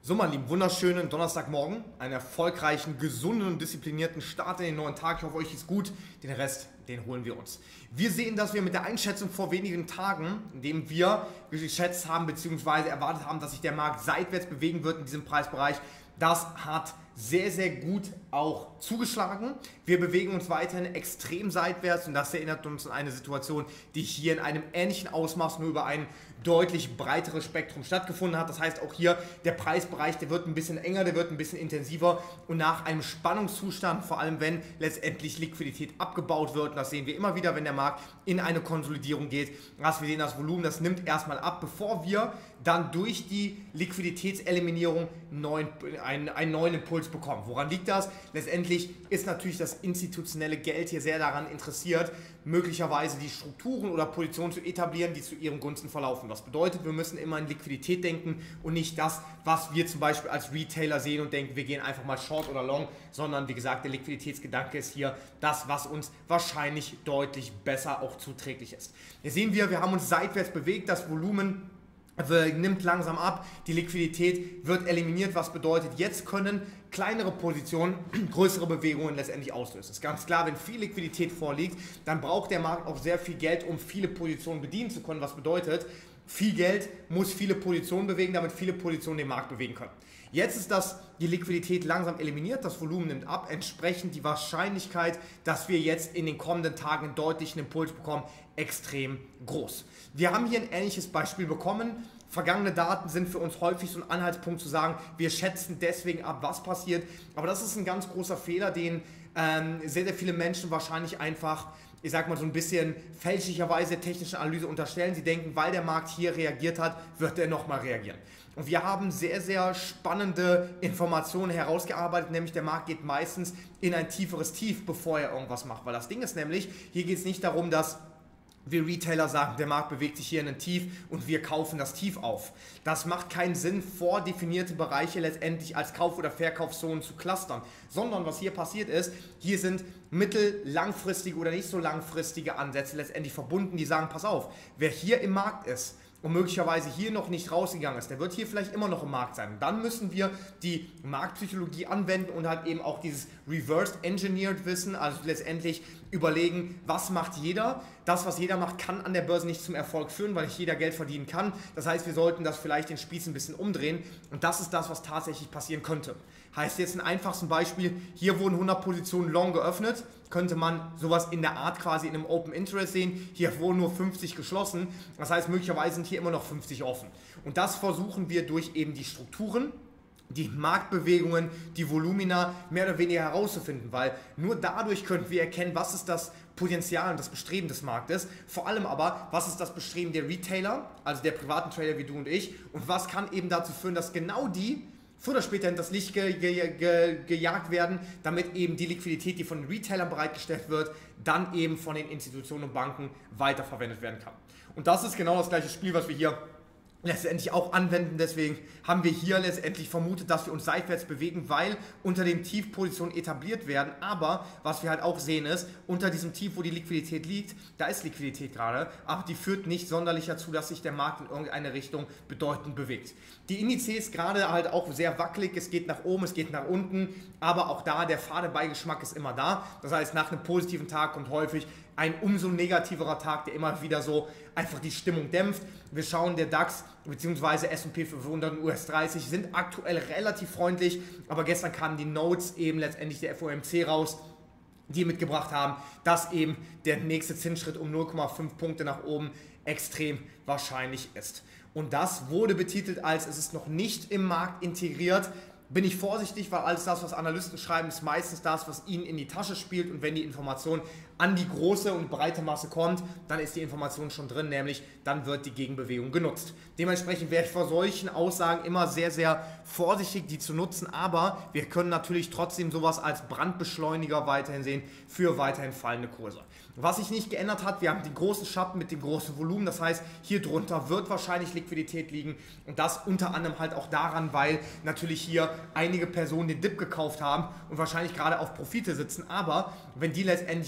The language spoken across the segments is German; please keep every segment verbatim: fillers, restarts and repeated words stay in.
So, mein Lieben, wunderschönen Donnerstagmorgen, einen erfolgreichen, gesunden und disziplinierten Start in den neuen Tag. Ich hoffe, euch ist gut. Den Rest, den holen wir uns. Wir sehen, dass wir mit der Einschätzung vor wenigen Tagen, indem wir geschätzt haben bzw. erwartet haben, dass sich der Markt seitwärts bewegen wird in diesem Preisbereich, das hat sehr, sehr gut auch zugeschlagen. Wir bewegen uns weiterhin extrem seitwärts und das erinnert uns an eine Situation, die hier in einem ähnlichen Ausmaß nur über ein deutlich breiteres Spektrum stattgefunden hat. Das heißt auch hier, der Preisbereich, der wird ein bisschen enger, der wird ein bisschen intensiver und nach einem Spannungszustand, vor allem wenn letztendlich Liquidität abgebaut wird, und das sehen wir immer wieder, wenn der Markt in eine Konsolidierung geht, dass wir sehen, das Volumen, das nimmt erstmal ab, bevor wir dann durch die Liquiditätseliminierung neuen, einen, einen neuen Impuls bekommen. Woran liegt das? Letztendlich ist natürlich das institutionelle Geld hier sehr daran interessiert, möglicherweise die Strukturen oder Positionen zu etablieren, die zu ihren Gunsten verlaufen. Das bedeutet, wir müssen immer in Liquidität denken und nicht das, was wir zum Beispiel als Retailer sehen und denken, wir gehen einfach mal Short oder Long, sondern wie gesagt, der Liquiditätsgedanke ist hier das, was uns wahrscheinlich deutlich besser auch zuträglich ist. Hier sehen wir, wir haben uns seitwärts bewegt, das Volumen nimmt langsam ab, die Liquidität wird eliminiert, was bedeutet, jetzt können kleinere Positionen größere Bewegungen letztendlich auslösen. Es ist ganz klar, wenn viel Liquidität vorliegt, dann braucht der Markt auch sehr viel Geld, um viele Positionen bedienen zu können, was bedeutet, viel Geld muss viele Positionen bewegen, damit viele Positionen den Markt bewegen können. Jetzt ist das, die Liquidität langsam eliminiert, das Volumen nimmt ab, entsprechend die Wahrscheinlichkeit, dass wir jetzt in den kommenden Tagen einen deutlichen Impuls bekommen, extrem groß. Wir haben hier ein ähnliches Beispiel bekommen. Vergangene Daten sind für uns häufig so ein Anhaltspunkt zu sagen, wir schätzen deswegen ab, was passiert. Aber das ist ein ganz großer Fehler, den ähm, sehr, sehr viele Menschen wahrscheinlich einfach, ich sag mal so ein bisschen fälschlicherweise technische Analyse unterstellen. Sie denken, weil der Markt hier reagiert hat, wird er nochmal reagieren. Und wir haben sehr, sehr spannende Informationen herausgearbeitet, nämlich der Markt geht meistens in ein tieferes Tief, bevor er irgendwas macht. Weil das Ding ist nämlich, hier geht es nicht darum, dass wir Retailer sagen, der Markt bewegt sich hier in ein Tief und wir kaufen das Tief auf. Das macht keinen Sinn, vordefinierte Bereiche letztendlich als Kauf- oder Verkaufszonen zu clustern, sondern was hier passiert ist, hier sind mittel-, langfristige oder nicht so langfristige Ansätze letztendlich verbunden, die sagen, pass auf, wer hier im Markt ist und möglicherweise hier noch nicht rausgegangen ist, der wird hier vielleicht immer noch im Markt sein. Und dann müssen wir die Marktpsychologie anwenden und halt eben auch dieses Reversed Engineered Wissen, also letztendlich überlegen, was macht jeder. Das, was jeder macht, kann an der Börse nicht zum Erfolg führen, weil nicht jeder Geld verdienen kann. Das heißt, wir sollten das vielleicht den Spieß ein bisschen umdrehen und das ist das, was tatsächlich passieren könnte. Heißt jetzt ein einfachstes Beispiel, hier wurden hundert Positionen long geöffnet, könnte man sowas in der Art quasi in einem Open Interest sehen, hier wurden nur fünfzig geschlossen, das heißt möglicherweise sind hier immer noch fünfzig offen. Und das versuchen wir durch eben die Strukturen, die Marktbewegungen, die Volumina mehr oder weniger herauszufinden, weil nur dadurch können wir erkennen, was ist das Potenzial und das Bestreben des Marktes, vor allem aber, was ist das Bestreben der Retailer, also der privaten Trader wie du und ich, und was kann eben dazu führen, dass genau die früher oder später in das Licht ge ge ge gejagt werden, damit eben die Liquidität, die von den Retailern bereitgestellt wird, dann eben von den Institutionen und Banken weiterverwendet werden kann. Und das ist genau das gleiche Spiel, was wir hier letztendlich auch anwenden. Deswegen haben wir hier letztendlich vermutet, dass wir uns seitwärts bewegen, weil unter dem Tief Positionen etabliert werden. Aber was wir halt auch sehen ist, unter diesem Tief, wo die Liquidität liegt, da ist Liquidität gerade, aber die führt nicht sonderlich dazu, dass sich der Markt in irgendeine Richtung bedeutend bewegt. Die Indizes gerade halt auch sehr wackelig, es geht nach oben, es geht nach unten, aber auch da, der fade Beigeschmack ist immer da. Das heißt, nach einem positiven Tag kommt häufig ein umso negativerer Tag, der immer wieder so einfach die Stimmung dämpft. Wir schauen, der DAX bzw. S und P fünfhundert und U S dreißig sind aktuell relativ freundlich, aber gestern kamen die Notes eben letztendlich der F O M C raus, die mitgebracht haben, dass eben der nächste Zinsschritt um null Komma fünf Punkte nach oben extrem wahrscheinlich ist. Und das wurde betitelt als, es ist noch nicht im Markt integriert. Bin ich vorsichtig, weil alles das, was Analysten schreiben, ist meistens das, was ihnen in die Tasche spielt und wenn die Information an die große und breite Masse kommt, dann ist die Information schon drin, nämlich dann wird die Gegenbewegung genutzt. Dementsprechend wäre ich vor solchen Aussagen immer sehr, sehr vorsichtig, die zu nutzen, aber wir können natürlich trotzdem sowas als Brandbeschleuniger weiterhin sehen für weiterhin fallende Kurse. Was sich nicht geändert hat, wir haben den großen Schatten mit dem großen Volumen, das heißt, hier drunter wird wahrscheinlich Liquidität liegen und das unter anderem halt auch daran, weil natürlich hier einige Personen den Dip gekauft haben und wahrscheinlich gerade auf Profite sitzen, aber wenn die letztendlich ihr Kapital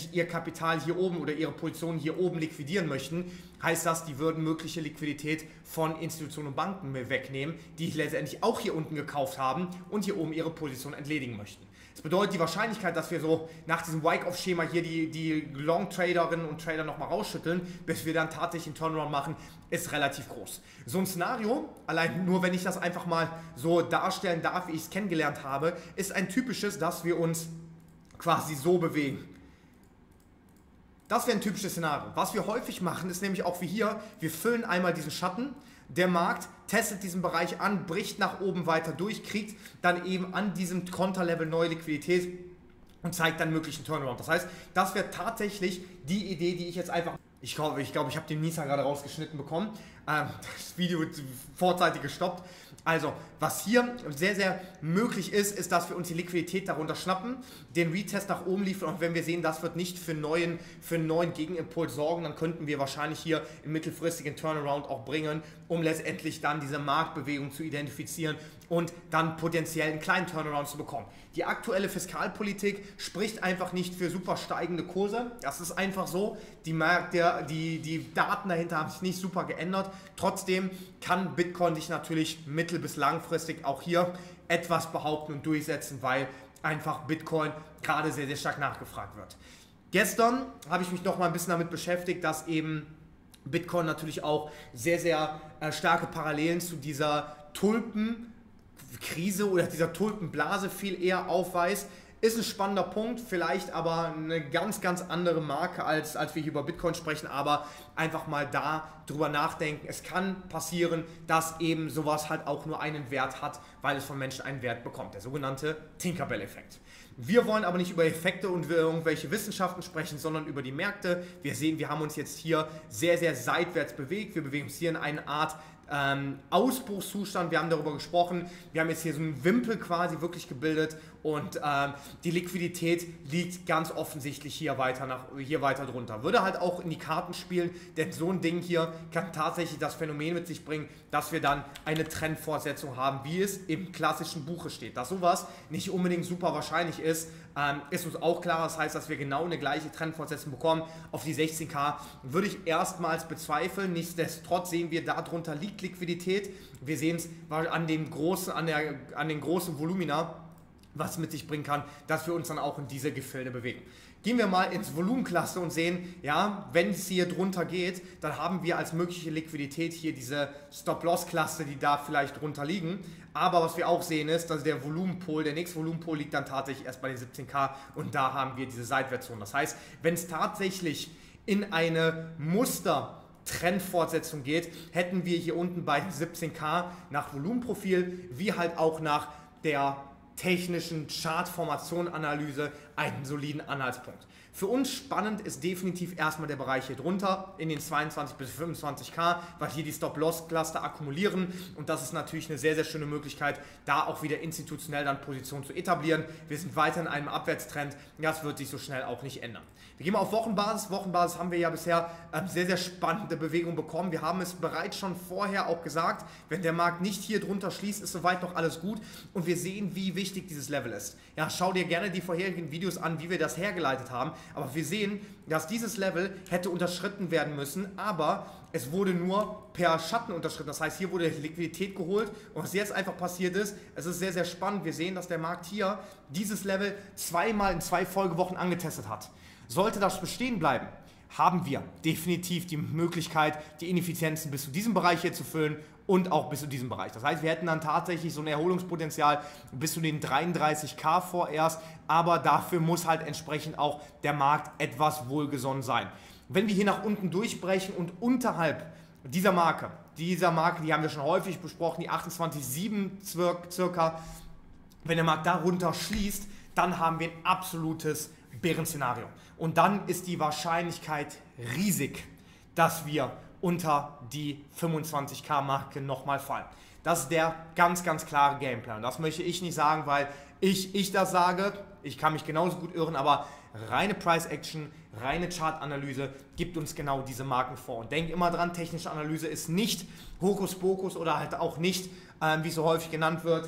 Kapital hier oben oder ihre Positionen hier oben liquidieren möchten, heißt das, die würden mögliche Liquidität von Institutionen und Banken wegnehmen, die letztendlich auch hier unten gekauft haben und hier oben ihre Position entledigen möchten. Das bedeutet, die Wahrscheinlichkeit, dass wir so nach diesem Wyckoff-Schema hier die, die Long-Traderinnen und Trader nochmal rausschütteln, bis wir dann tatsächlich einen Turnaround machen, ist relativ groß. So ein Szenario, allein nur wenn ich das einfach mal so darstellen darf, wie ich es kennengelernt habe, ist ein typisches, dass wir uns quasi so bewegen. Das wäre ein typisches Szenario. Was wir häufig machen, ist nämlich auch wie hier, wir füllen einmal diesen Schatten, der Markt testet diesen Bereich an, bricht nach oben weiter durch, kriegt dann eben an diesem Konterlevel neue Liquidität und zeigt dann möglichen Turnaround. Das heißt, das wäre tatsächlich die Idee, die ich jetzt einfach... Ich glaube, ich, glaub, ich habe den Nisa gerade rausgeschnitten bekommen. Ähm, das Video vorzeitig gestoppt. Also, was hier sehr, sehr möglich ist, ist, dass wir uns die Liquidität darunter schnappen, den Retest nach oben liefern und wenn wir sehen, das wird nicht für, neuen, für einen neuen Gegenimpuls sorgen, dann könnten wir wahrscheinlich hier einen mittelfristigen Turnaround auch bringen, um letztendlich dann diese Marktbewegung zu identifizieren und dann potenziell einen kleinen Turnaround zu bekommen. Die aktuelle Fiskalpolitik spricht einfach nicht für super steigende Kurse. Das ist einfach so. Die, Märkte, die, die Daten dahinter haben sich nicht super geändert. Trotzdem kann Bitcoin sich natürlich mittel- bis langfristig auch hier etwas behaupten und durchsetzen, weil einfach Bitcoin gerade sehr, sehr stark nachgefragt wird. Gestern habe ich mich noch mal ein bisschen damit beschäftigt, dass eben Bitcoin natürlich auch sehr, sehr äh, starke Parallelen zu dieser Tulpen Krise oder dieser Tulpenblase viel eher aufweist. Ist ein spannender Punkt, vielleicht aber eine ganz, ganz andere Marke, als, als wir hier über Bitcoin sprechen, aber einfach mal da drüber nachdenken. Es kann passieren, dass eben sowas halt auch nur einen Wert hat, weil es von Menschen einen Wert bekommt, der sogenannte Tinkerbell-Effekt. Wir wollen aber nicht über Effekte und irgendwelche Wissenschaften sprechen, sondern über die Märkte. Wir sehen, wir haben uns jetzt hier sehr, sehr seitwärts bewegt. Wir bewegen uns hier in eine Art Ähm, Ausbruchszustand, wir haben darüber gesprochen, wir haben jetzt hier so einen Wimpel quasi wirklich gebildet und ähm, die Liquidität liegt ganz offensichtlich hier weiter, nach, hier weiter drunter. Würde halt auch in die Karten spielen, denn so ein Ding hier kann tatsächlich das Phänomen mit sich bringen, dass wir dann eine Trendfortsetzung haben, wie es im klassischen Buche steht. Dass sowas nicht unbedingt super wahrscheinlich ist, ähm, ist uns auch klar. Das heißt, dass wir genau eine gleiche Trendfortsetzung bekommen. Auf die sechzehn K würde ich erstmals bezweifeln. Nichtsdestotrotz sehen wir, darunter liegt Liquidität. Wir sehen es an den großen, an der, an den großen Volumina, was mit sich bringen kann, dass wir uns dann auch in diese Gefilde bewegen. Gehen wir mal ins Volumencluster und sehen, ja, wenn es hier drunter geht, dann haben wir als mögliche Liquidität hier diese Stop-Loss-Cluster, die da vielleicht drunter liegen. Aber was wir auch sehen ist, dass der Volumenpol, der nächste Volumenpol liegt dann tatsächlich erst bei den siebzehn K und da haben wir diese Seitwärtszone. Das heißt, wenn es tatsächlich in eine Muster Trendfortsetzung geht, hätten wir hier unten bei siebzehn K nach Volumenprofil wie halt auch nach der technischen Chartformation-Analyse einen soliden Anhaltspunkt. Für uns spannend ist definitiv erstmal der Bereich hier drunter in den zweiundzwanzig bis fünfundzwanzig K, weil hier die Stop-Loss-Cluster akkumulieren und das ist natürlich eine sehr, sehr schöne Möglichkeit, da auch wieder institutionell dann Positionen zu etablieren. Wir sind weiter in einem Abwärtstrend, das wird sich so schnell auch nicht ändern. Wir gehen mal auf Wochenbasis. Wochenbasis haben wir ja bisher ähm, sehr, sehr spannende Bewegungen bekommen. Wir haben es bereits schon vorher auch gesagt, wenn der Markt nicht hier drunter schließt, ist soweit noch alles gut und wir sehen, wie wichtig dieses Level ist. Ja, schau dir gerne die vorherigen Videos an, wie wir das hergeleitet haben, aber wir sehen, dass dieses Level hätte unterschritten werden müssen, aber es wurde nur per Schatten unterschritten. Das heißt, hier wurde Liquidität geholt und was jetzt einfach passiert ist, es ist sehr, sehr spannend. Wir sehen, dass der Markt hier dieses Level zweimal in zwei Folgewochen angetestet hat. Sollte das bestehen bleiben, haben wir definitiv die Möglichkeit, die Ineffizienzen bis zu diesem Bereich hier zu füllen und auch bis zu diesem Bereich. Das heißt, wir hätten dann tatsächlich so ein Erholungspotenzial bis zu den dreiunddreißig K vorerst, aber dafür muss halt entsprechend auch der Markt etwas wohlgesonnen sein. Wenn wir hier nach unten durchbrechen und unterhalb dieser Marke, dieser Marke, die haben wir schon häufig besprochen, die achtundzwanzig Komma sieben circa, wenn der Markt darunter schließt, dann haben wir ein absolutes Bärenszenario. Und dann ist die Wahrscheinlichkeit riesig, dass wir unter die fünfundzwanzig K Marke nochmal fallen. Das ist der ganz, ganz klare Gameplan. Das möchte ich nicht sagen, weil ich, ich das sage. Ich kann mich genauso gut irren, aber reine Price Action, reine Chartanalyse gibt uns genau diese Marken vor. Und denk immer dran, technische Analyse ist nicht Hokuspokus oder halt auch nicht, ähm, wie es so häufig genannt wird,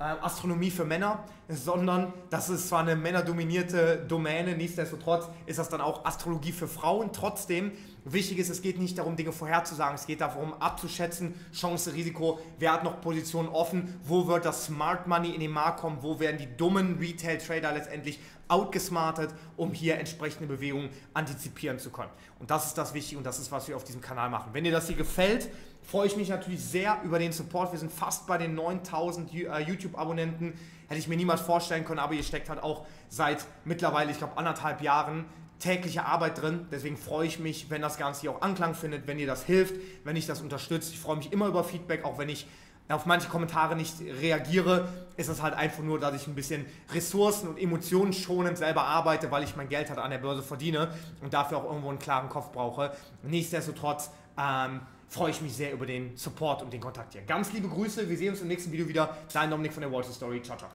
äh, Astronomie für Männer, sondern das ist zwar eine männerdominierte Domäne, nichtsdestotrotz ist das dann auch Astrologie für Frauen. Trotzdem, wichtig ist, es geht nicht darum, Dinge vorherzusagen, es geht darum, abzuschätzen, Chance, Risiko, wer hat noch Positionen offen, wo wird das Smart Money in den Markt kommen, wo werden die dummen Retail-Trader letztendlich outgesmartet, um hier entsprechende Bewegungen antizipieren zu können. Und das ist das Wichtige und das ist, was wir auf diesem Kanal machen. Wenn dir das hier gefällt, freue ich mich natürlich sehr über den Support. Wir sind fast bei den neuntausend YouTube-Abonnenten. Hätte ich mir niemals vorstellen können, aber ihr steckt halt auch seit mittlerweile, ich glaube, anderthalb Jahren tägliche Arbeit drin. Deswegen freue ich mich, wenn das Ganze hier auch Anklang findet, wenn ihr das hilft, wenn ich das unterstützt. Ich freue mich immer über Feedback, auch wenn ich auf manche Kommentare nicht reagiere, ist es halt einfach nur, dass ich ein bisschen ressourcen- und emotionsschonend selber arbeite, weil ich mein Geld halt an der Börse verdiene und dafür auch irgendwo einen klaren Kopf brauche. Nichtsdestotrotz ähm, freue ich mich sehr über den Support und den Kontakt hier. Ganz liebe Grüße, wir sehen uns im nächsten Video wieder. Dein Dominik von der Wall Street Story. Ciao, ciao.